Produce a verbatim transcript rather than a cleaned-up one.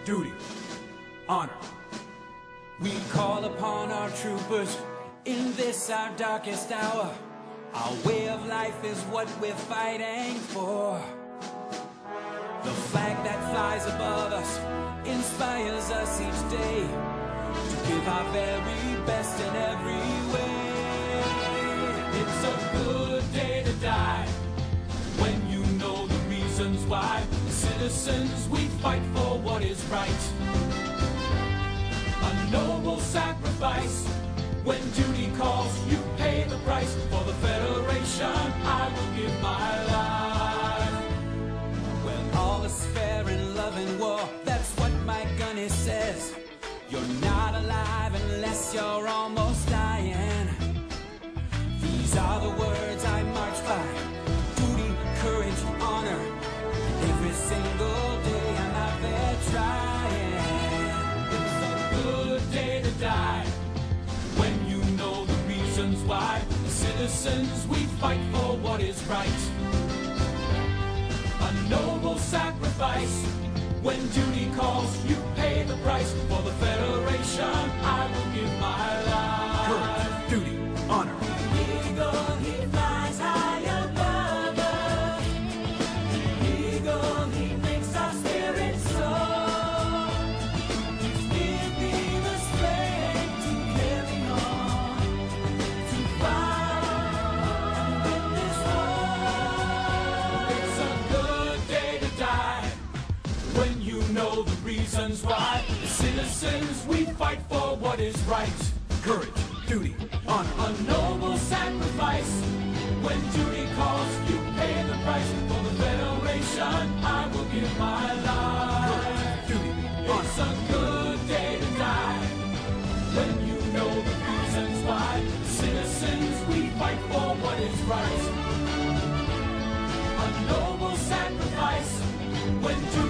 duty, honor. We call upon our troopers in this our darkest hour. Our way of life is what we're fighting for. The flag that flies above us inspires us each day to give our very best in every way. It's a good day to die when you know the reasons why. Citizens, we fight for what is right. A noble sacrifice. When duty calls, you pay the price. For the Federation, I will give my life. When all is fair in love and war, that's what my gunny says. You're not alive unless you're almost dying. These are the words I march by. Duty, courage, honor. Every single day I'm out there trying. It's a good day to die when you know the reasons why. Citizens, we fight for what is right. A noble sacrifice. When duty calls, you pay the price. For the Federation, I will give my life. Courage, duty, honor. The eagle, he flies high above us. The eagle, he makes our spirits soar. He's giving us strength to carry on, to fight and win this war. It's a good day to die when you know the reasons why. Citizens, we fight for what is right. Courage, duty, honor. A noble sacrifice. When duty calls, you pay the price. For the Federation, I will give my life. Courage, duty, honor. It's a good day to die when you know the reasons why. Citizens, we fight for what is right. A noble sacrifice. When duty